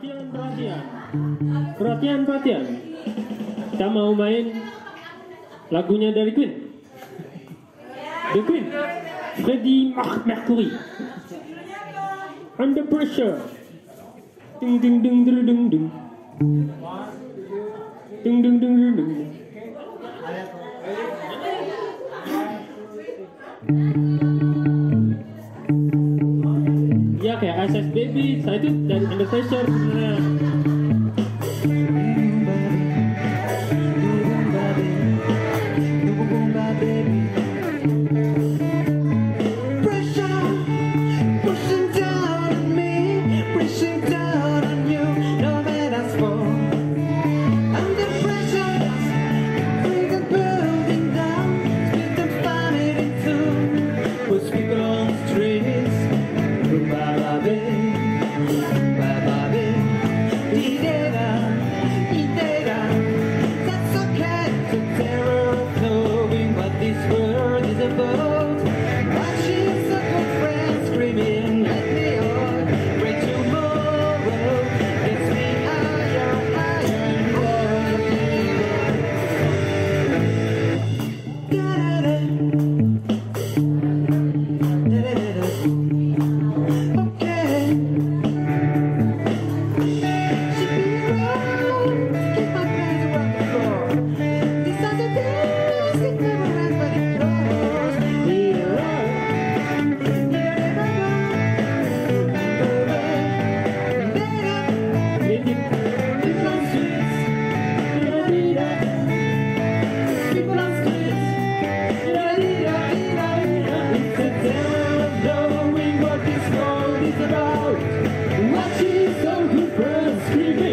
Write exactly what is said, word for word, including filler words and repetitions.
Perhatian, perhatian. Perhatian, perhatian. Kita mau main lagunya dari Queen. The Queen. Freddie Mercury. Under Pressure. Ding ding ding ding ding ding. Ding ding ding ding ding. Ya kayak S S Baby, saya itu dari Under Pressure sebenarnya. What is so good for us?